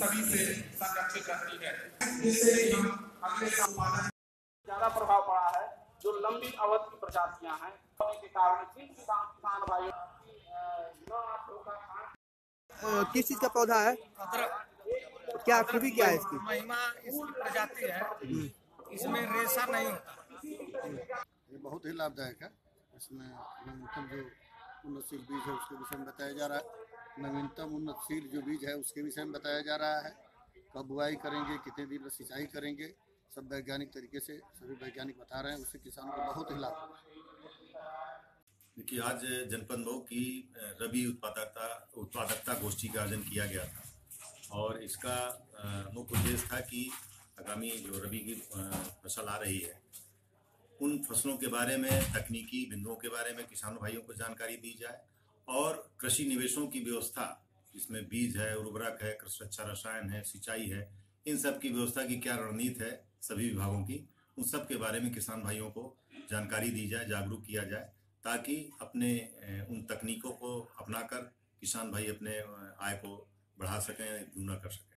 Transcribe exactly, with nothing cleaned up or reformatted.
सभी से संरक्षित रहती है, जिससे कि हम अगले उत्पादन ज्यादा प्रभाव पड़ा है। जो लंबी अवधि की प्रजातियां हैं के कारण जिन किसान किसान भाइयों किस चीज का पौधा है? अदरक। क्या खूबी क्या है इसकी? महिमा इसकी प्रजाति है, इसमें रेशा नहीं होता। ये बहुत ही लाभदायक है। इसमें नवीनतम जो उन्नतशील बीज है उसके विषय में बताया जा रहा है। नवीनतम उन्नतशील जो बीज है उसके विषय में बताया जा रहा है। कब बुआई करेंगे, कितने दिन में सिंचाई करेंगे, सब वैज्ञानिक तरीके से सभी वैज्ञानिक बता रहे हैं। उससे किसानों को बहुत ही लाभ। देखिए, आज जनपद मऊ की रबी उत्पादकता उत्पादकता गोष्ठी का आयोजन किया गया था और इसका मुख्य उद्देश्य था कि आगामी जो रबी की फसल आ रही है उन फसलों के बारे में, तकनीकी बिंदुओं के बारे में किसानों भाइयों को जानकारी दी जाए और कृषि निवेशों की व्यवस्था, जिसमें बीज है, उर्वरक है, कृषि सुरक्षा रसायन है, सिंचाई है, इन सब की व्यवस्था की क्या रणनीति है सभी विभागों की, उन सब के बारे में किसान भाइयों को जानकारी दी जाए, जागरूक किया जाए, ताकि अपने उन तकनीकों को अपनाकर किसान भाई अपने आय को बढ़ा सकें, दूना कर सकें।